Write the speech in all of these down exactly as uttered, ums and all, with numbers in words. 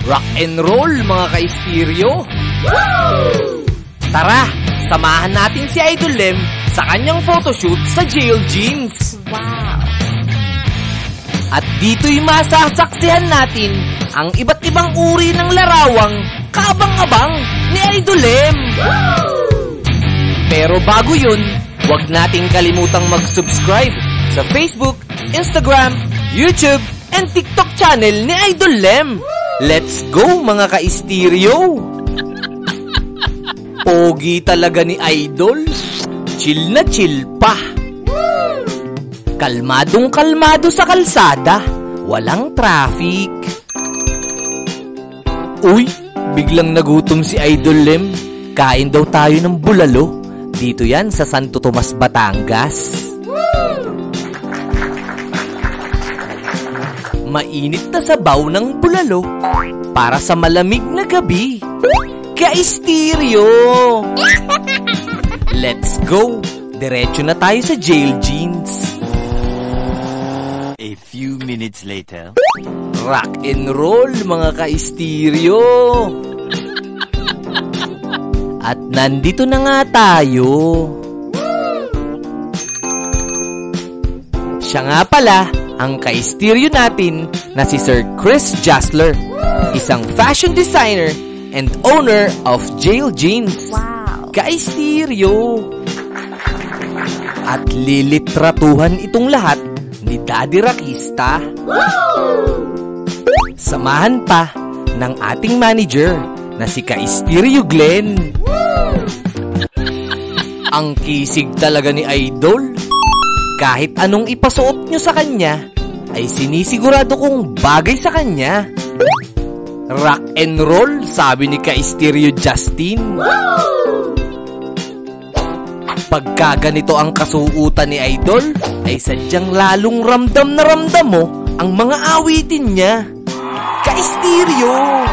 Rock and roll mga ka-Estereo! Tara, samahan natin si Idol Lem sa kanyang photoshoot sa Jail Jeans. Wow! At dito'y masasaksihan natin ang iba't ibang uri ng larawang kaabang-abang ni Idol Lem. Pero bago yun, huwag nating kalimutang mag-subscribe sa Facebook, Instagram, YouTube, and TikTok channel ni Idol Lem. Let's go mga ka-Estereo! Pogi talaga ni Idol. Chill na chill pa. Kalmadong kalmado sa kalsada. Walang traffic. Uy, biglang nagutom si Idol Lem. Kain daw tayo ng bulalo. Dito yan sa Santo Tomas, Batangas. Mainit na sabaw ng bulalo para sa malamig na gabi. Ka-Estereo! Let's go! Diretso na tayo sa Jail Jeans. A few minutes later. Rock and roll mga ka-Estereo! At nandito na nga tayo. Siya nga pala ang ka-Estereo natin na si Sir Chris Jasler, isang fashion designer and owner of Jail Jeans. Wow! Ka-Estereo! At lilitratuhan itong lahat ni Daddy Rakista. Samahan pa ng ating manager na si Ka-Estereo Glenn. Ang kisig talaga ni Idol. Kahit anong ipasuot nyo sa kanya, ay sinisigurado kong bagay sa kanya. Rock and roll, sabi ni Ka-Estereo Justin. Pagka ganito ang kasuutan ni Idol, ay sadyang lalong ramdam na ramdam mo ang mga awitin niya. Ka-Estereo!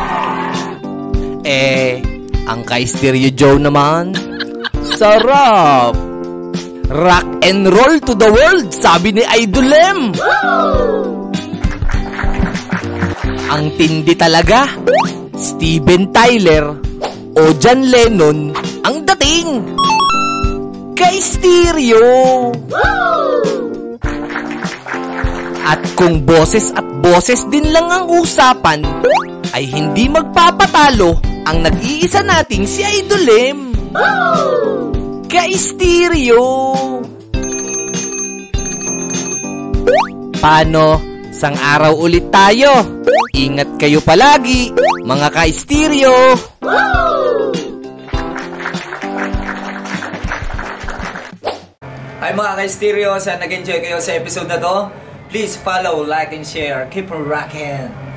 Eh, ang Ka-Estereo Joe naman, sarap! Rock and roll to the world, sabi ni Idol Lem. Ang tindi talaga. Steven Tyler o John Lennon ang dating. Ka-Estereo! At kung boses at boses din lang ang usapan, ay hindi magpapatalo ang nag-iisa nating si Idol Lem. Ka-Estereo! Paano? Sang araw ulit tayo. Ingat kayo palagi, mga Ka-Estereo. Hi mga Ka-Estereo, sana nag-enjoy kayo sa episode na to. Please follow, like, and share. Keep on rocking!